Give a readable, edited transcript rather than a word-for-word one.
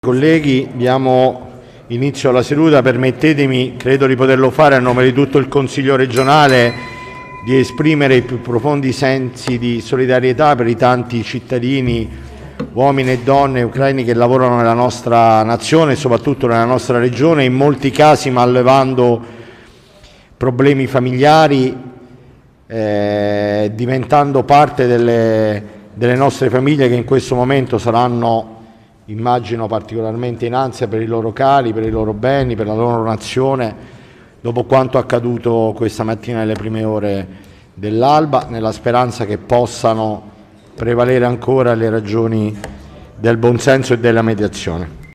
Colleghi, diamo inizio alla seduta. Permettetemi, credo di poterlo fare a nome di tutto il Consiglio regionale, di esprimere i più profondi sensi di solidarietà per i tanti cittadini, uomini e donne ucraini che lavorano nella nostra nazione e soprattutto nella nostra regione, in molti casi allevando problemi familiari, diventando parte delle nostre famiglie, che in questo momento saranno, immagino, particolarmente in ansia per i loro cari, per i loro beni, per la loro nazione, dopo quanto accaduto questa mattina nelle prime ore dell'alba, nella speranza che possano prevalere ancora le ragioni del buonsenso e della mediazione.